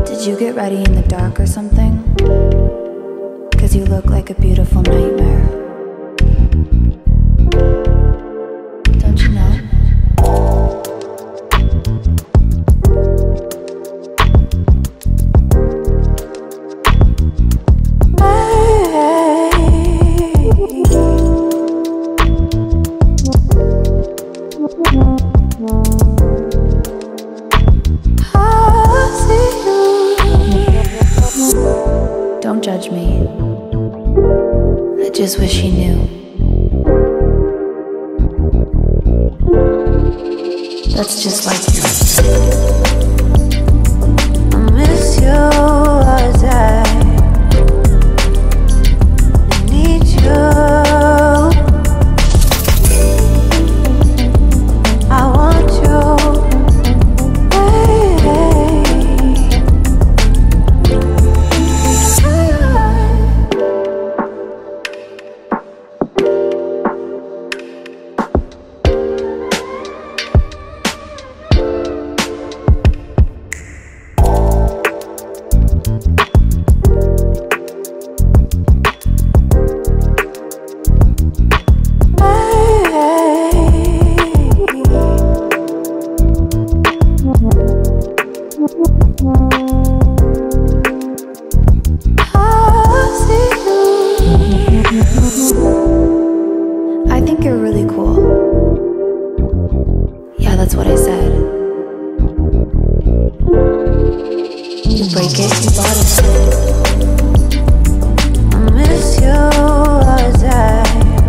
Did you get ready in the dark or something? 'Cause you look like a beautiful nightmare. Don't you know? Don't judge me. I just wish he knew. That's just like you. I miss you as I need you. I want you. I think you're really cool. Yeah, that's what I said. You break it, you bought it. I miss you as I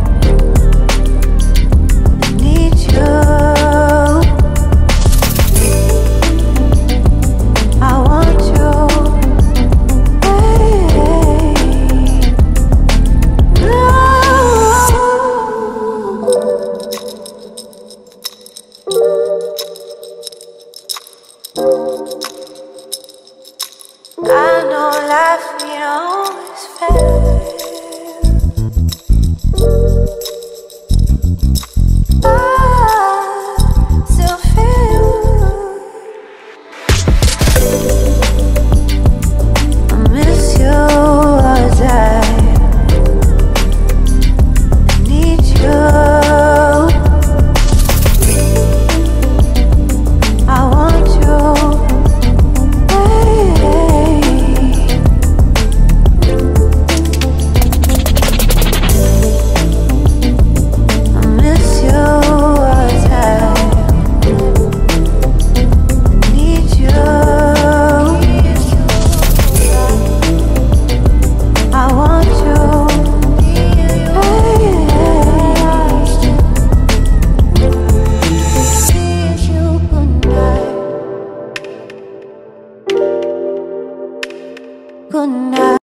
need you. I want you. I know life ain't always fair. I still feel I miss you as I need you. I want you. Good night.